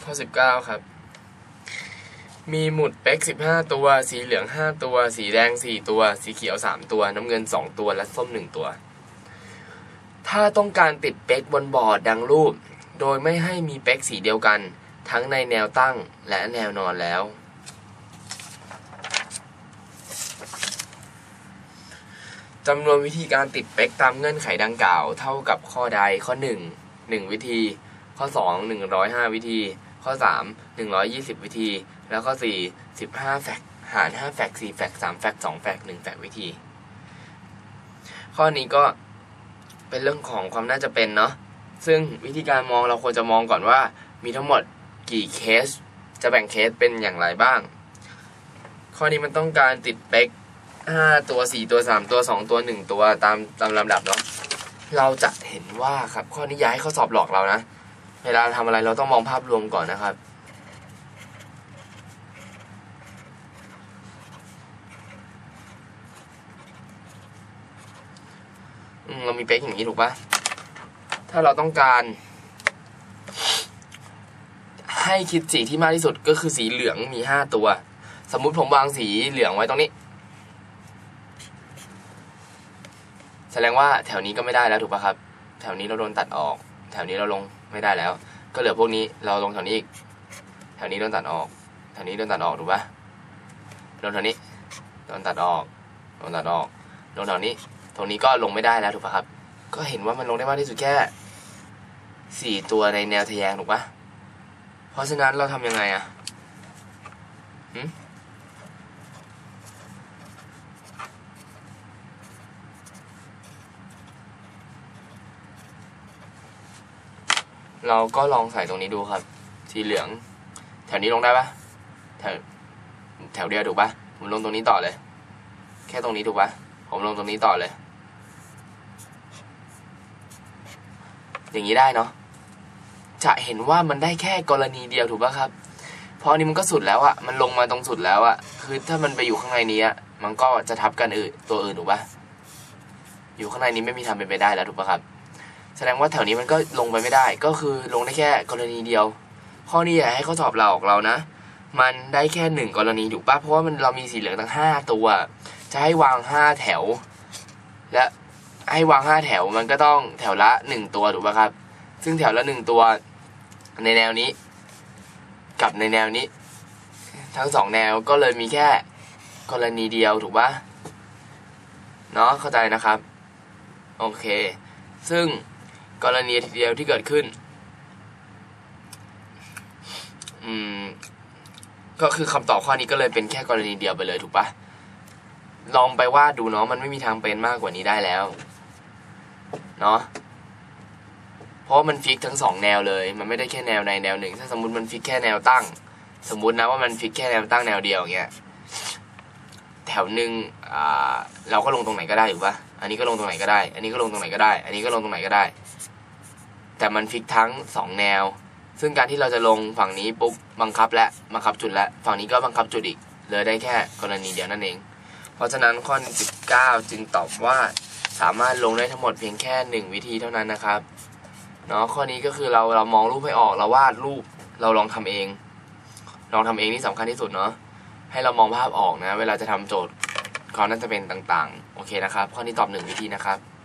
ข้อ19ครับมีหมุดเป๊ก15ตัวสีเหลือง5ตัวสีแดง4ตัวสีเขียว3ตัวน้ำเงิน2ตัวและส้ม1ตัวถ้าต้องการติดเป๊กบนบอร์ดดังรูปโดยไม่ให้มีเป๊กสีเดียวกันทั้งในแนวตั้งและแนวนอนแล้วจำนวนวิธีการติดเป๊กตามเงื่อนไขดังกล่าวเท่ากับข้อใดข้อ1วิธีข้อ2 105วิธีข้อ3 120วิธีแล้วข้อ4 15แฟกต์หาร5แฟกต์4แฟกต์3แฟกต์2แฟกต์1แฟกต์วิธีข้อนี้ก็เป็นเรื่องของความน่าจะเป็นเนาะซึ่งวิธีการมองเราควรจะมองก่อนว่ามีทั้งหมดกี่เคสจะแบ่งเคสเป็นอย่างไรบ้างข้อนี้มันต้องการติดเป๊ก5ตัว4ตัว3ตัว2ตัว1ตัวตามลำดับเนาะเราจะเห็นว่าครับข้อนี้อย่าให้เขาสอบหลอกเรานะเวลาทำอะไรเราต้องมองภาพรวมก่อนนะครับเรามีเป๊กอย่างนี้ถูกปะถ้าเราต้องการให้คิดสีที่มากที่สุดก็คือสีเหลืองมี5ตัวสมมุติผมวางสีเหลืองไว้ตรงนี้แสดงว่าแถวนี้ก็ไม่ได้แล้วถูกปะครับแถวนี้เราโดนตัดออกแถวนี้เราลงไม่ได้แล้วก็เหลือพวกนี้เราลงแถวนี้อีกแถวนี้โดนตัดออกแถวนี้โดนตัดออกถูกปะลงแถวนี้โดนตัดออกโดนตัดออกลงแถวนี้ตรงนี้ก็ลงไม่ได้แล้วถูกปะครับก็เห็นว่ามันลงได้มากที่สุดแค่4ตัวในแนวทะแยงถูกปะเพราะฉะนั้นเราทำยังไงอะเราก็ลองใส่ตรงนี้ดูครับสีเหลืองแถวนี้ลงได้ปะแถวเดียวถูกปะผมลงตรงนี้ต่อเลยแค่ตรงนี้ถูกปะผมลงตรงนี้ต่อเลยอย่างนี้ได้เนาะจะเห็นว่ามันได้แค่กรณีเดียวถูกปะครับเพราะนี้มันก็สุดแล้วอะมันลงมาตรงสุดแล้วอะคือถ้ามันไปอยู่ข้างในนี้มันก็จะทับกันตัวอื่นถูกปะอยู่ข้างในนี้ไม่มีทางเป็นไปได้แล้วถูกปะครับแสดงว่าแถวนี้มันก็ลงไปไม่ได้ก็คือลงได้แค่กรณีเดียวข้อนี้อย่าให้เขาสอบเราออกเรานะมันได้แค่1กรณีถูกปะเพราะว่าเรามีสีเหลืองตั้ง5ตัวจะให้วาง5แถวและให้วาง5แถวมันก็ต้องแถวละ1ตัวถูกปะครับซึ่งแถวละ1ตัวในแนวนี้กับในแนวนี้ทั้ง2แนวก็เลยมีแค่กรณีเดียวถูกปะเนาะเข้าใจนะครับโอเคซึ่งกรณีเดียวที่เกิดขึ้นก็คือคำตอบข้อนี้ก็เลยเป็นแค่กรณีเดียวไปเลยถูกปะลองไปวาดดูเนาะมันไม่มีทางเป็นมากกว่านี้ได้แล้วเนาะเพราะมันฟิกทั้ง2แนวเลยมันไม่ได้แค่แนวในแนวหนึ่งถ้าสมมุติมันฟิกแค่แนวตั้งสมมุตินะว่ามันฟิกแค่แนวตั้งแนวเดียวอย่างเงี้ยแถวหนึ่งเราก็ลงตรงไหนก็ได้ถูกปะอันนี้ก็ลงตรงไหนก็ได้อันนี้ก็ลงตรงไหนก็ได้อันนี้ก็ลงตรงไหนก็ได้แต่มันฟิกทั้ง2แนวซึ่งการที่เราจะลงฝั่งนี้ปุ๊บบังคับจุดและฝั่งนี้ก็บังคับจุดอีกเลยได้แค่กรณีเดียวนั่นเองเพราะฉะนั้นข้อ19จึงตอบว่าสามารถลงได้ทั้งหมดเพียงแค่1วิธีเท่านั้นนะครับเนาะข้อนี้ก็คือเรามองรูปให้ออกเราวาดรูปเราลองทำเองนี่สำคัญที่สุดเนาะให้เรามองภาพออกนะเวลาจะทำโจทย์ความน่าจะเป็นต่างๆโอเคนะครับข้อนี้ตอบ1วิธีนะครับ